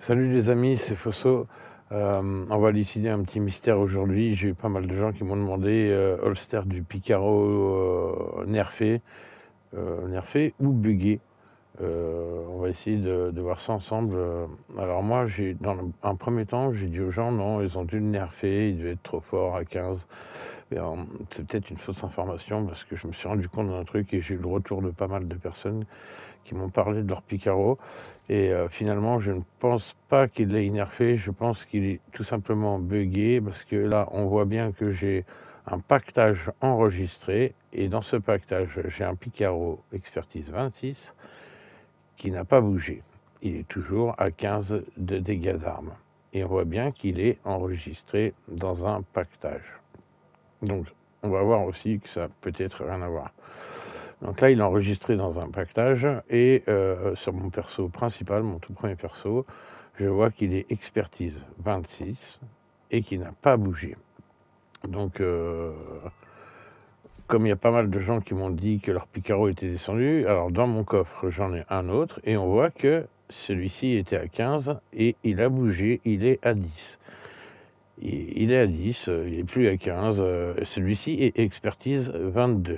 Salut les amis, c'est Fosso. On va décider un petit mystère aujourd'hui. J'ai eu pas mal de gens qui m'ont demandé holster du Picaro nerfé ou buggé. On va essayer de voir ça ensemble. Alors moi, dans un premier temps, j'ai dit aux gens, non, ils ont dû le nerfer, il devait être trop fort à 15. C'est peut-être une fausse information parce que je me suis rendu compte d'un truc et j'ai eu le retour de pas mal de personnes qui m'ont parlé de leur Picaro. Et finalement, je ne pense pas qu'il l'ait nerfé, je pense qu'il est tout simplement buggé parce que là, on voit bien que j'ai un pactage enregistré et dans ce pactage, j'ai un Picaro Expertise 26 qui n'a pas bougé. Il est toujours à 15 de dégâts d'armes. Et on voit bien qu'il est enregistré dans un pactage. Donc, on va voir aussi que ça peut-être rien à voir. Donc là, il est enregistré dans un pactage et sur mon perso principal, mon tout premier perso, je vois qu'il est expertise 26 et qu'il n'a pas bougé. Donc, comme il y a pas mal de gens qui m'ont dit que leur Picaro était descendu, alors dans mon coffre, j'en ai un autre et on voit que celui-ci était à 15 et il a bougé, il est à 10. Il est à 10, il n'est plus à 15. Celui-ci est expertise 22.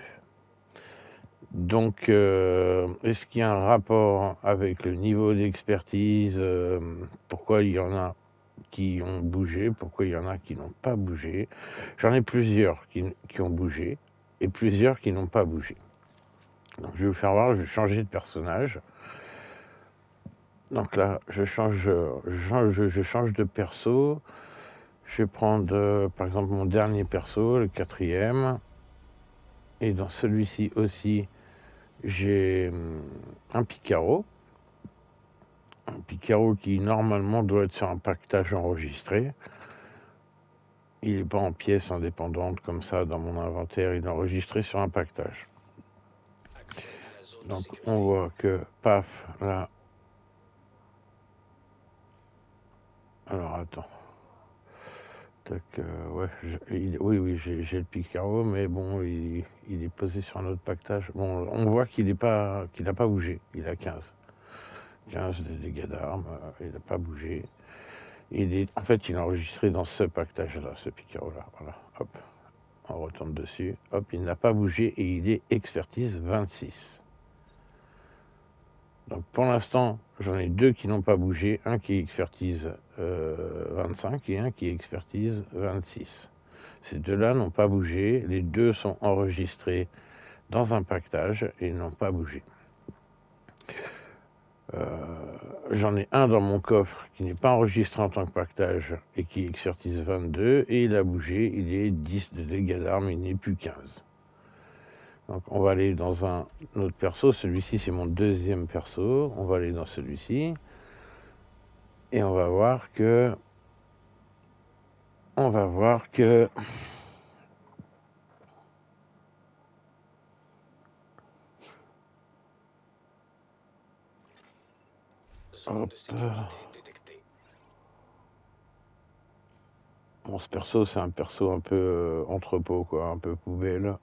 Donc, est-ce qu'il y a un rapport avec le niveau d'expertise? Pourquoi il y en a qui ont bougé? Pourquoi il y en a qui n'ont pas bougé? J'en ai plusieurs qui ont bougé et plusieurs qui n'ont pas bougé. Donc, je vais vous faire voir, je vais changer de personnage. Donc là, je change de perso. Je vais prendre, par exemple, mon dernier perso, le 4e. Et dans celui-ci aussi, j'ai un Picaro. Un Picaro qui normalement doit être sur un pactage enregistré. Il n'est pas en pièces indépendantes comme ça dans mon inventaire, il est enregistré sur un pactage. Donc on voit que, paf, là. Alors attends. Tac, ouais, oui, j'ai le Picaro, mais bon, il est posé sur un autre pactage. Bon, on voit qu'il n'a pas bougé, il a 15. 15 de dégâts d'armes, il n'a pas bougé. En fait, il est enregistré dans ce pactage-là, ce Picaro-là. Voilà, hop, on retourne dessus. Hop, il n'a pas bougé et il est expertise 26. Donc pour l'instant, j'en ai deux qui n'ont pas bougé. Un qui est expertise 25 et un qui est expertise 26. Ces deux-là n'ont pas bougé. Les deux sont enregistrés dans un pactage et n'ont pas bougé. J'en ai un dans mon coffre qui n'est pas enregistré en tant que pactage et qui est expertise 22 et il a bougé, il est 10 de dégâts d'armes, il n'est plus 15. Donc on va aller dans un autre perso, celui-ci c'est mon deuxième perso, on va aller dans celui-ci et on va voir que hop. Bon, ce perso, c'est un perso un peu entrepôt, quoi, un peu poubelle.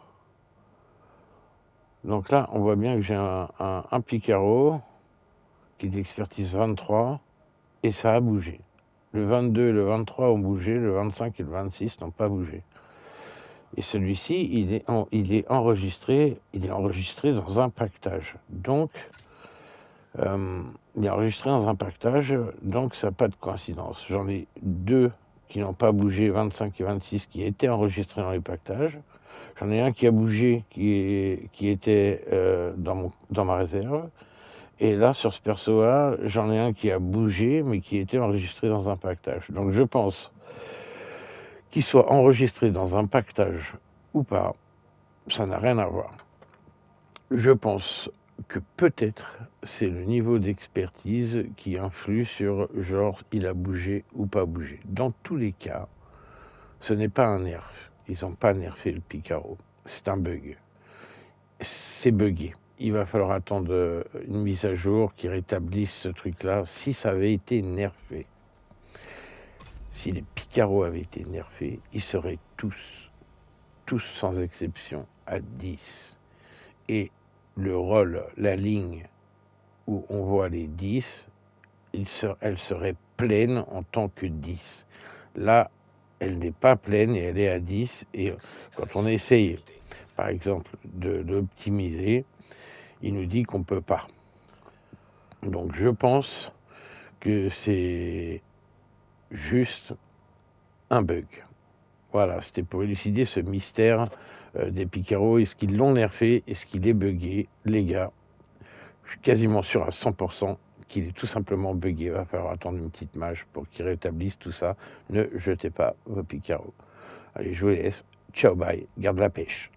Donc là, on voit bien que j'ai un Picaro qui est d'expertise 23 et ça a bougé. Le 22 et le 23 ont bougé, le 25 et le 26 n'ont pas bougé. Et celui-ci, il est enregistré dans un pactage. Donc, il est enregistré dans un pactage, donc ça n'a pas de coïncidence. J'en ai deux qui n'ont pas bougé, 25 et 26, qui étaient enregistrés dans les pactages. J'en ai un qui a bougé, qui était dans ma réserve. Et là, sur ce perso-là, j'en ai un qui a bougé, mais qui était enregistré dans un pactage. Donc je pense qu'il soit enregistré dans un pactage ou pas, ça n'a rien à voir. Je pense que peut-être c'est le niveau d'expertise qui influe sur genre il a bougé ou pas bougé. Dans tous les cas, ce n'est pas un nerf. Ils n'ont pas nerfé le Picaro. C'est un bug. C'est buggé. Il va falloir attendre une mise à jour qui rétablisse ce truc-là si ça avait été nerfé. Si les Picaro avaient été nerfés, ils seraient tous sans exception à 10. Et le rôle, la ligne où on voit les 10, elle serait pleine en tant que 10. Là, elle n'est pas pleine et elle est à 10. Et quand on essaye, par exemple, de l'optimiser, il nous dit qu'on ne peut pas. Donc je pense que c'est juste un bug. Voilà, c'était pour élucider ce mystère des Picaro. Est-ce qu'ils l'ont nerfé? Est-ce qu'il est buggé? Les gars, je suis quasiment sûr à 100% qu'il est tout simplement buggé. Il va falloir attendre une petite mage pour qu'il rétablisse tout ça. Ne jetez pas vos Picaro. Allez, je vous laisse. Ciao, bye. Garde la pêche.